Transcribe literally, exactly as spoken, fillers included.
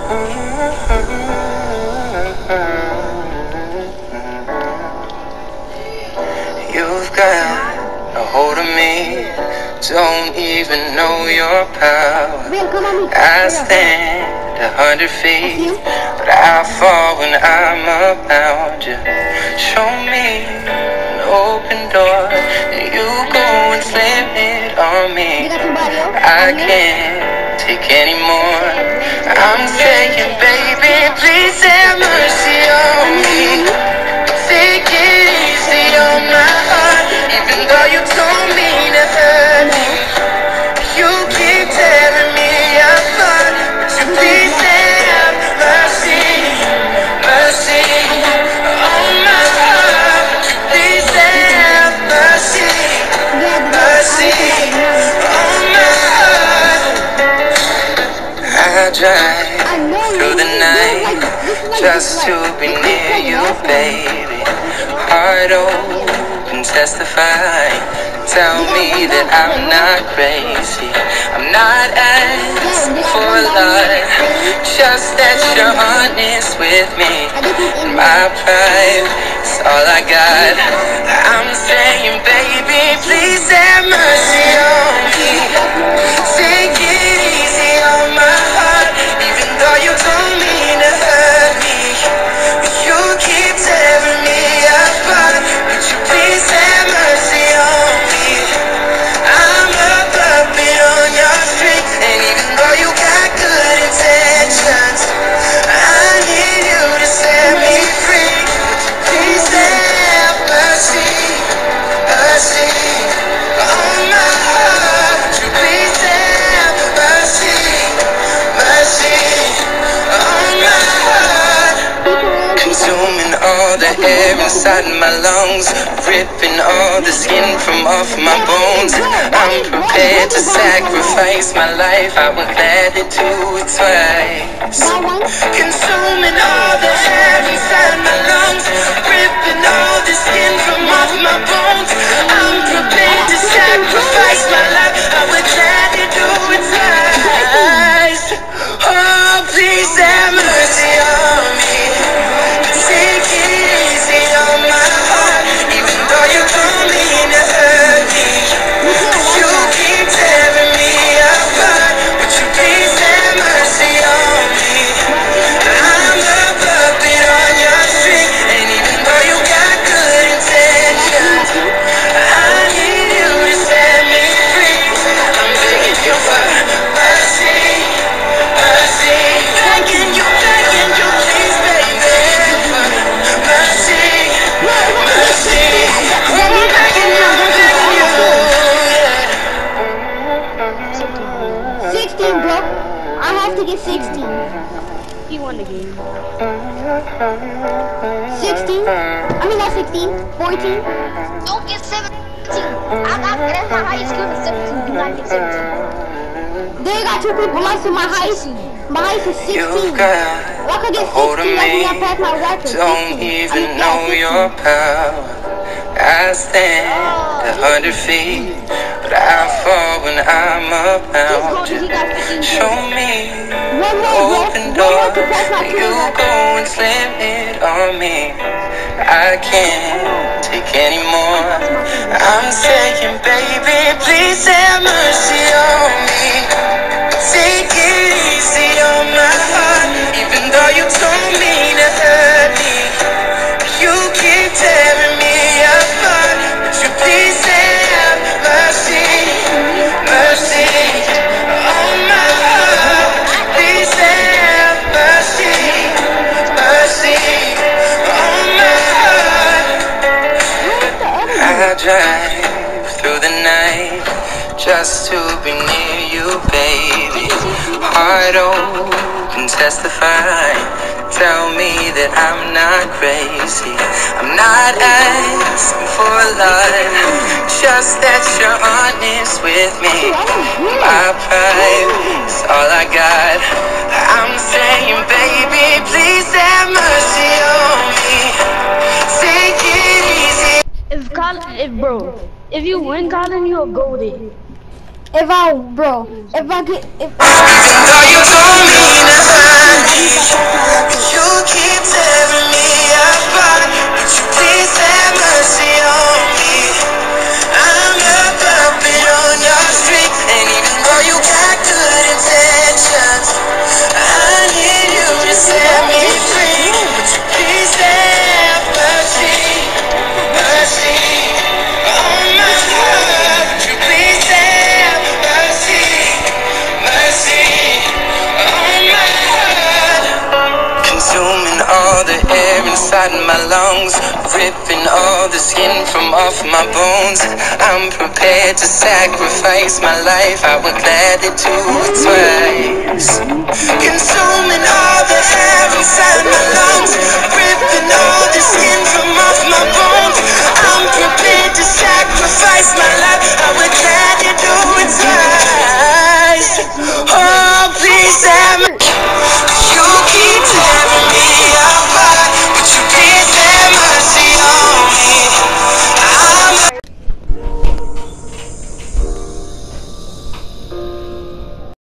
You've got a hold of me, don't even know your power. I stand a hundred feet, but I fall when I'm around you. Show me an open door, and you go and slam it on me. I can't take any more. I'm saying, baby, please have mercy on me. Take it easy on my heart, even though you told me to hurt me. You keep tearing me apart, but you please have mercy, mercy on my heart. But you please have mercy, mercy on my heart. I drive through the night just to be near you, baby. Heart open, testify. Tell me that I'm not crazy. I'm not asking for a lot, just that you're honest with me. My pride is all I got. I'm saying, baby, please have mercy on me. Take it easy on my heart, even though you told me to hurt me. You keep tearing me apart, would you please have mercy on me? I'm a puppet on your string, and even though you got good intentions, I need you to set me free. Would you please have mercy, mercy on my heart? Would you please have mercy, mercy on my heart? Consuming all the air inside my lungs, ripping all the skin from off my bones. I'm prepared to sacrifice my life, I would gladly do it twice. Consuming all the air inside my lungs, ripping all the skin from off my bones. I'm prepared to sacrifice my life, I would gladly do it twice. Oh, please have mercy on me. Take it easy on my heart, even though you told me to hurt me. You keep tearing me apart, would you please have mercy on me? I'm a puppet on your string, and even though you got good intentions, I need you to set me free. I'm begging you for mercy, mercy. Begging you, begging you, please, baby, for mercy, mercy. I'm begging you, begging you, yeah. sixteen, bro. I have to get sixteen. He won the game. sixteen? I mean, not sixteen. fourteen? Don't get seventeen. I got that's my highest score is seventeen. Do not get seventeen. They got two people less than my highest. My highest is sixteen. You've got I could get a hold of sixteen. I me, can pass my record. don't even know your power. I stand a hundred feet, but I fall when I'm around you. Show me One an more, open bro. One more door, to pass my and you record. go and slam it on me. I can't take any more. I'm saying, baby, please have mercy on me. Take it easy on my heart, even though you told me to hurt me. You keep tearing me apart, would you please have mercy, mercy on my heart? Please have mercy, mercy on my heart. I drive through the night just to be near you, baby. Heart open, testify. Tell me that I'm not crazy. I'm not asking for a lot, just that you're honest with me. My pride is all I got. I'm saying, baby, please have mercy on me. Take it easy. If Colin, if bro, if you win Colin, you're golded. If I, bro, if I get, if Even though you told me to hurt me, all the air inside my lungs, ripping all the skin from off my bones. I'm prepared to sacrifice my life, I would gladly do it twice.